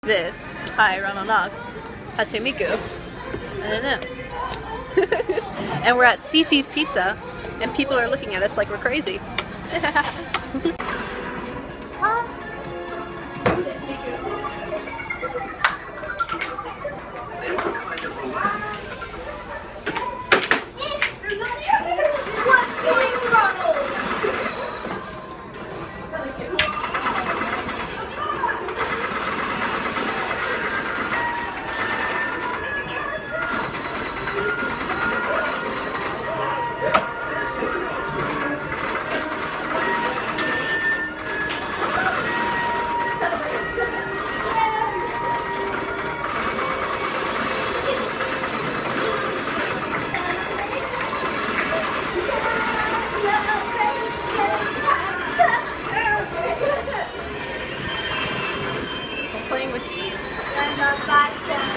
this. Hi, Ronald Knox. Hatsune Miku. And then them. And we're at Cece's Pizza, and people are looking at us like we're crazy. Playing with these.